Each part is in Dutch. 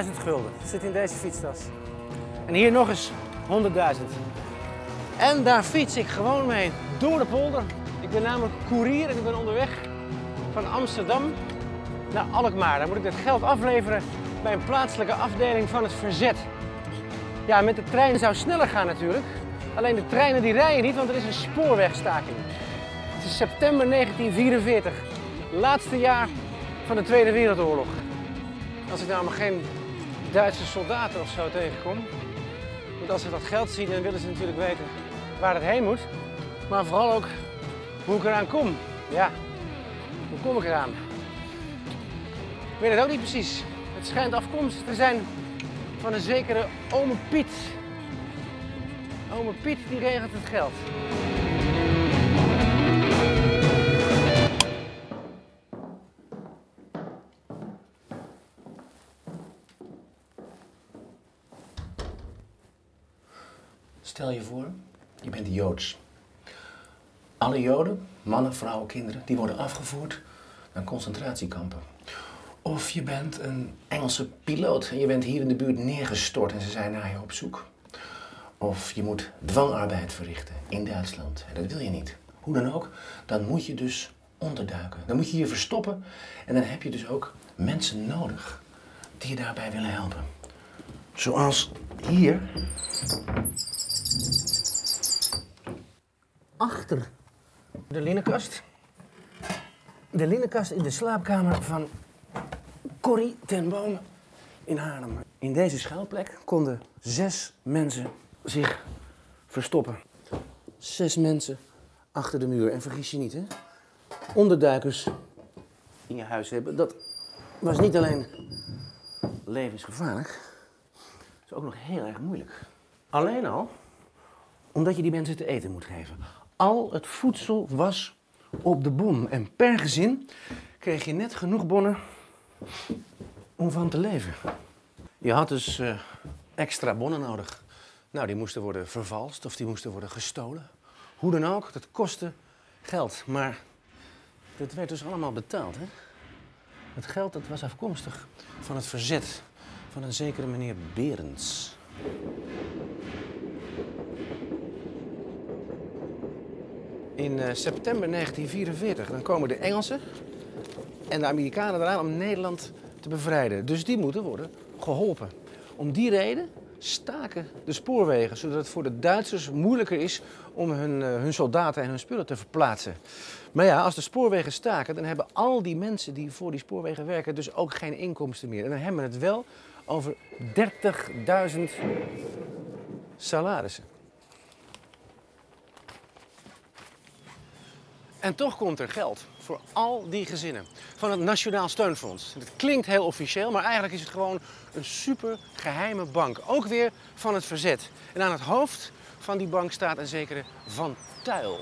gulden. Dat zit in deze fietstas. En hier nog eens 100.000. En daar fiets ik gewoon mee door de polder. Ik ben namelijk koerier en ik ben onderweg van Amsterdam naar Alkmaar. Dan moet ik dat geld afleveren bij een plaatselijke afdeling van het verzet. Ja, met de trein zou het sneller gaan natuurlijk. Alleen de treinen die rijden niet, want er is een spoorwegstaking. Het is september 1944, laatste jaar van de Tweede Wereldoorlog. Als ik nou maar geen Duitse soldaten of zo tegenkom. Want als ze dat geld zien, dan willen ze natuurlijk weten waar het heen moet. Maar vooral ook hoe ik eraan kom. Ja, hoe kom ik eraan? Ik weet het ook niet precies. Het schijnt afkomstig te zijn van een zekere ome Piet. Ome Piet die regelt het geld. Stel je voor, je bent Joods. Alle Joden, mannen, vrouwen, kinderen, die worden afgevoerd naar concentratiekampen. Of je bent een Engelse piloot en je bent hier in de buurt neergestort en ze zijn naar je op zoek. Of je moet dwangarbeid verrichten in Duitsland en dat wil je niet. Hoe dan ook, dan moet je dus onderduiken. Dan moet je je verstoppen en dan heb je dus ook mensen nodig die je daarbij willen helpen. Zoals hier. Achter de linnenkast. De linnenkast in de slaapkamer van Corrie ten Bome in Haarlem. In deze schuilplek konden 6 mensen zich verstoppen. 6 mensen achter de muur. En vergis je niet, hè? Onderduikers in je huis hebben, dat was niet alleen levensgevaarlijk, dat is ook nog heel erg moeilijk. Alleen al omdat je die mensen te eten moet geven. Al het voedsel was op de bon. En per gezin kreeg je net genoeg bonnen om van te leven. Je had dus extra bonnen nodig. Nou, die moesten worden vervalst of die moesten worden gestolen. Hoe dan ook, dat kostte geld. Maar dat werd dus allemaal betaald, hè? Het geld dat was afkomstig van het verzet van een zekere meneer Berends. In september 1944 dan komen de Engelsen en de Amerikanen eraan om Nederland te bevrijden. Dus die moeten worden geholpen. Om die reden staken de spoorwegen, zodat het voor de Duitsers moeilijker is om hun soldaten en hun spullen te verplaatsen. Maar ja, als de spoorwegen staken, dan hebben al die mensen die voor die spoorwegen werken dus ook geen inkomsten meer. En dan hebben we het wel over 30.000 salarissen. En toch komt er geld voor al die gezinnen van het Nationaal Steunfonds. Het klinkt heel officieel, maar eigenlijk is het gewoon een super geheime bank. Ook weer van het verzet. En aan het hoofd van die bank staat een zekere Van Tuyl.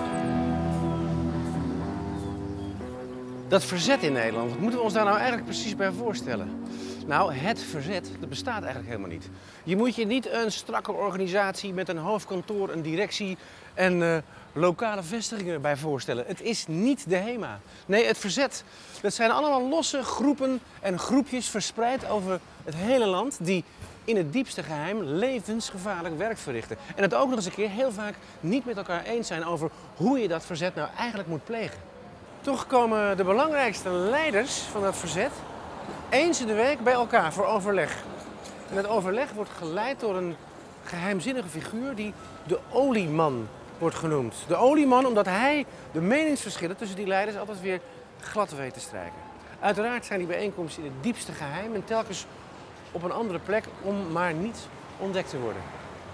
Dat verzet in Nederland, wat moeten we ons daar nou eigenlijk precies bij voorstellen? Nou, het verzet, dat bestaat eigenlijk helemaal niet. Je moet je niet een strakke organisatie met een hoofdkantoor, een directie en lokale vestigingen bij voorstellen. Het is niet de HEMA. Nee, het verzet, dat zijn allemaal losse groepen en groepjes verspreid over het hele land die in het diepste geheim levensgevaarlijk werk verrichten. En het ook nog eens een keer heel vaak niet met elkaar eens zijn over hoe je dat verzet nou eigenlijk moet plegen. Toch komen de belangrijkste leiders van dat verzet eens in de week bij elkaar voor overleg. En het overleg wordt geleid door een geheimzinnige figuur die de olieman wordt genoemd. De olieman omdat hij de meningsverschillen tussen die leiders altijd weer glad weet te strijken. Uiteraard zijn die bijeenkomsten in het diepste geheim en telkens op een andere plek om maar niet ontdekt te worden.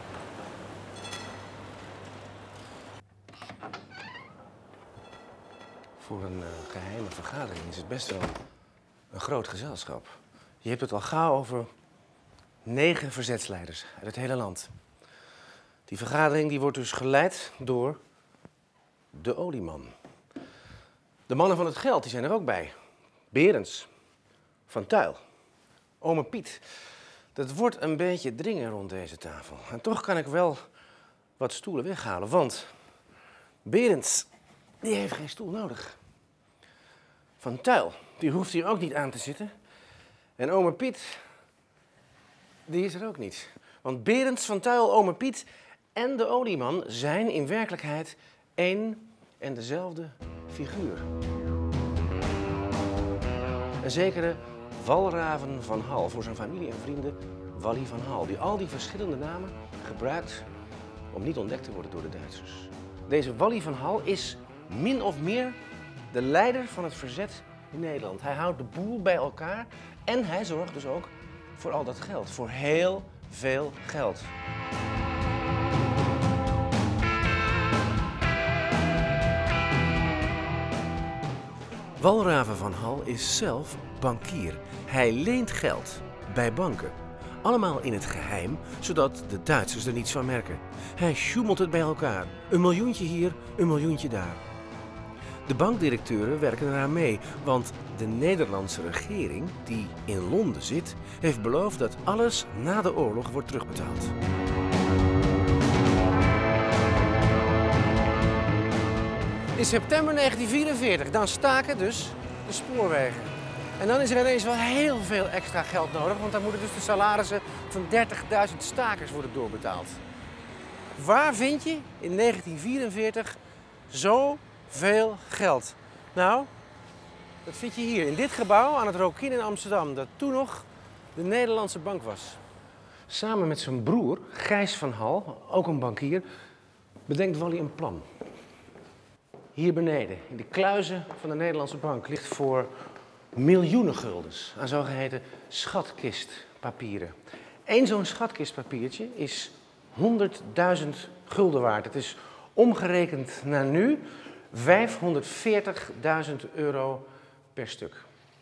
Voor een geheime vergadering is het best wel een groot gezelschap. Je hebt het al gauw over 9 verzetsleiders uit het hele land. Die vergadering die wordt dus geleid door de olieman. De mannen van het geld die zijn er ook bij. Berends, Van Tuyl, ome Piet. Dat wordt een beetje dringen rond deze tafel. En toch kan ik wel wat stoelen weghalen, want Berends, die heeft geen stoel nodig. Van Tuyl, die hoeft hier ook niet aan te zitten. En ome Piet, Die is er ook niet. Want Berends van Tuil, Ome Piet en de olieman zijn in werkelijkheid één en dezelfde figuur. Een zekere Walraven van Hal, voor zijn familie en vrienden Wally van Hal, die al die verschillende namen gebruikt om niet ontdekt te worden door de Duitsers. Deze Wally van Hal is min of meer de leider van het verzet in Nederland. Hij houdt de boel bij elkaar en hij zorgt dus ook voor al dat geld, voor heel veel geld. Walraven van Hal is zelf bankier. Hij leent geld bij banken. Allemaal in het geheim, zodat de Duitsers er niets van merken. Hij sjoemelt het bij elkaar. Een miljoentje hier, een miljoentje daar. De bankdirecteuren werken eraan mee, want de Nederlandse regering, die in Londen zit, heeft beloofd dat alles na de oorlog wordt terugbetaald. In september 1944, dan staken dus de spoorwegen. En dan is er ineens wel heel veel extra geld nodig, want dan moeten dus de salarissen van 30.000 stakers worden doorbetaald. Waar vind je in 1944 zoveel geld? Nou, dat vind je hier, in dit gebouw aan het Rokin in Amsterdam, dat toen nog de Nederlandse bank was. Samen met zijn broer, Gijs van Hal, ook een bankier, bedenkt Wally een plan. Hier beneden, in de kluizen van de Nederlandse bank, ligt voor miljoenen guldens aan zogeheten schatkistpapieren. Eén zo'n schatkistpapiertje is 100.000 gulden waard. Het is omgerekend naar nu 540.000 euro per stuk.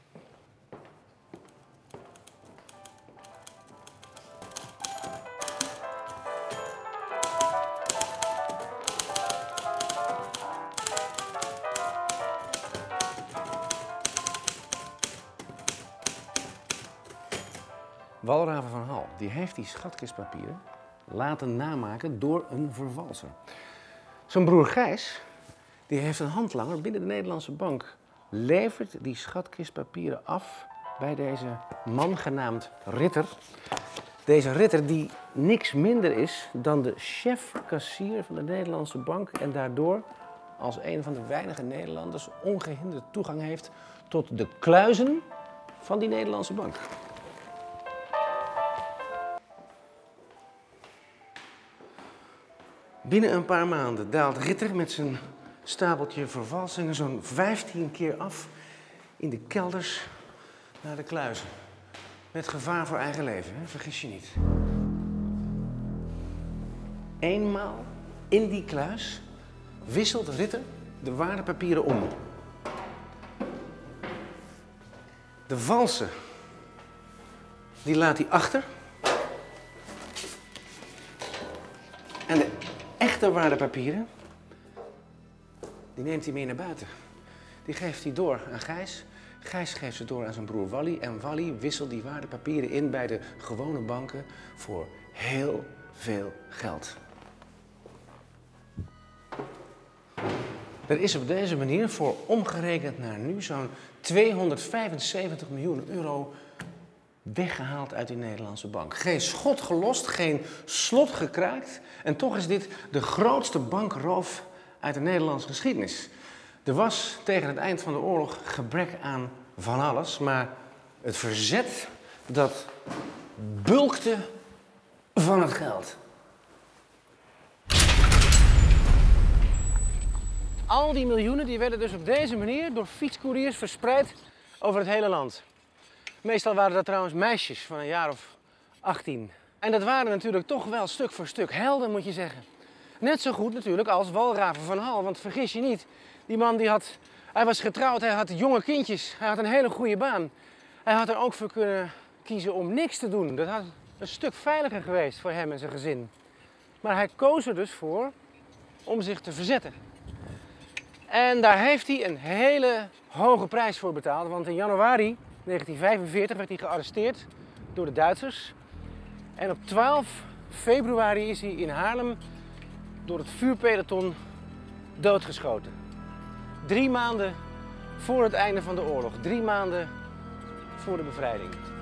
Walraven van Hal, die heeft die schatkistpapieren laten namaken door een vervalser. Zijn broer Gijs, die heeft een handlanger binnen de Nederlandse bank, levert die schatkistpapieren af bij deze man genaamd Ritter. Deze Ritter die niks minder is dan de chef-kassier van de Nederlandse bank en daardoor als een van de weinige Nederlanders ongehinderd toegang heeft tot de kluizen van die Nederlandse bank. Binnen een paar maanden daalt Ritter met zijn stapeltje vervalsingen zo'n 15 keer af in de kelders naar de kluizen. Met gevaar voor eigen leven, hè? Vergis je niet. Eenmaal in die kluis wisselt Ritter de waardepapieren om. De valse, die laat hij achter. En de echte waardepapieren, die neemt hij mee naar buiten. Die geeft hij door aan Gijs. Gijs geeft ze door aan zijn broer Wally. En Wally wisselt die waardepapieren in bij de gewone banken voor heel veel geld. Er is op deze manier voor omgerekend naar nu zo'n 275 miljoen euro weggehaald uit die Nederlandse bank. Geen schot gelost, geen slot gekraakt. En toch is dit de grootste bankroof uit de Nederlandse geschiedenis. Er was tegen het eind van de oorlog gebrek aan van alles, maar het verzet dat bulkte van het geld. Al die miljoenen die werden dus op deze manier door fietscouriers verspreid over het hele land. Meestal waren dat trouwens meisjes van een jaar of 18. En dat waren natuurlijk toch wel stuk voor stuk helden, moet je zeggen. Net zo goed natuurlijk als Walraven van Hal, want vergis je niet, die man hij was getrouwd, hij had jonge kindjes, hij had een hele goede baan. Hij had er ook voor kunnen kiezen om niks te doen. Dat had een stuk veiliger geweest voor hem en zijn gezin. Maar hij koos er dus voor om zich te verzetten. En daar heeft hij een hele hoge prijs voor betaald, want in januari 1945 werd hij gearresteerd door de Duitsers. En op 12 februari is hij in Haarlem door het vuurpeloton doodgeschoten. 3 maanden voor het einde van de oorlog, 3 maanden voor de bevrijding.